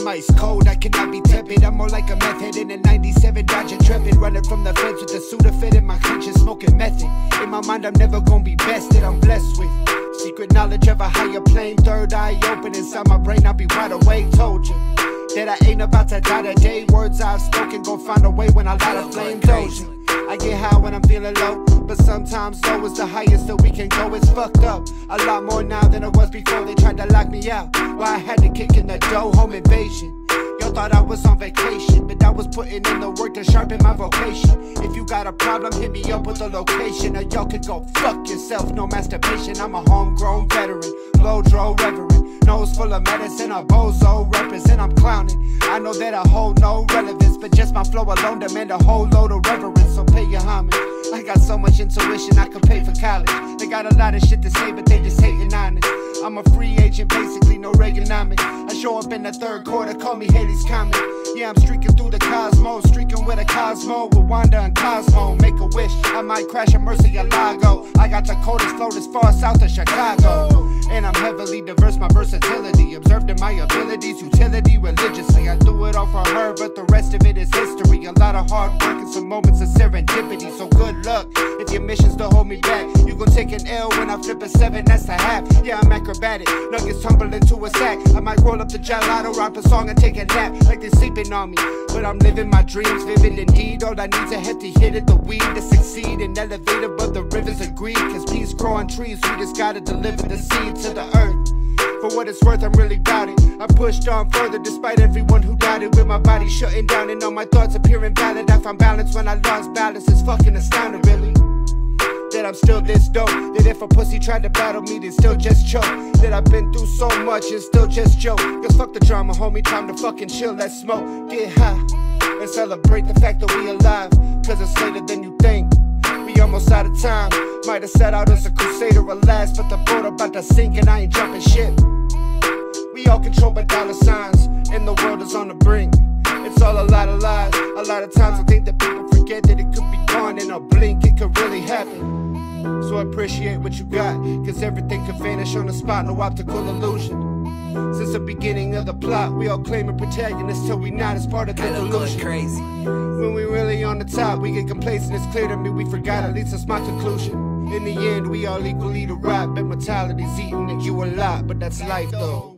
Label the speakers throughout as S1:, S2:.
S1: ice cold, I cannot be tepid. I'm more like a meth head in a 97 Dodge intrepid, running from the feds with the sudafed in my clenches, smoking method. In my mind I'm never gonna be bested, I'm blessed with secret knowledge of a higher plane. Third eye open inside my brain, I'll be wide awake. Told you that I ain't about to die today. Words I've spoken gon' find a way when I light a flame. DOJA. I get high when I'm feeling low, but sometimes low is the highest that we can go. It's fucked up, a lot more now than it was before they tried to lock me out. Why I had to kick in the dough, home invasion. Y'all thought I was on vacation, but I was putting in the work to sharpen my vocation. If you got a problem, hit me up with a location, or y'all could go fuck yourself. No masturbation, I'm a homegrown veteran, blow-dro reverend, nose full of medicine, a bozo represent. I'm clowning, I know that I hold no relevance, but just my flow alone demand a whole load of reverence. So pay your homage, I got so much intuition I could pay for college. They got a lot of shit to say, but they just hating honest. I'm a free agent, basically no Reaganomics. I show up in the third quarter, call me Haley's Comet. Yeah, I'm streaking through the cosmos, streaking with a Cosmo, with Wanda and Cosmo. Make a wish, I might crash a Murcielago. I got the coldest float as far south as Chicago, and I'm heavily diverse, my versatility observed in my abilities, utility religiously. I do it all for her, but the rest of it is history. A lot of hard work and some moments of serendipity. So good luck if your mission's to hold me back. You gon' take an L when I flip a 7, that's a half. Yeah, I'm acrobatic, nuggets tumble into a sack. I might roll up the gelato, rap a song and take a nap, like they're sleeping on me. But I'm living my dreams, vivid indeed. All I need's a hefty hit of the weed to succeed and elevate above the rivers of greed. Cause peace grow on trees, we just gotta deliver the seed to the earth. For what it's worth, I'm really about it. I pushed on further despite everyone who doubted, with my body shutting down and all my thoughts appearing valid. I found balance when I lost balance. It's fucking astounding, really, that I'm still this dope. That if a pussy tried to battle me, then still just choke. That I've been through so much and still just joke. Cause fuck the drama, homie, time to fucking chill, let's smoke. Get high and celebrate the fact that we alive. Cause it's later than you think, we almost out of time. Might have set out as a crusader or last, but the boat about to sink and I ain't jumping ship. We all controlled by dollar signs, and the world is on the brink. It's all a lot of lies. A lot of times I think that people forget that it could be gone in a blink. It could really happen. So appreciate what you got, cause everything could vanish on the spot, no optical illusion. Since the beginning of the plot, we all claim a protagonist till we not, as part of the illusion.
S2: Crazy.
S1: When we really on the top, we get complacent. It's clear to me we forgot, at least that's my conclusion. In the end, we all equally the rap, and mortality's eating at you a lot, but that's life though.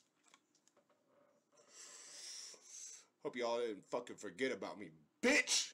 S1: Hope y'all didn't fucking forget about me, bitch!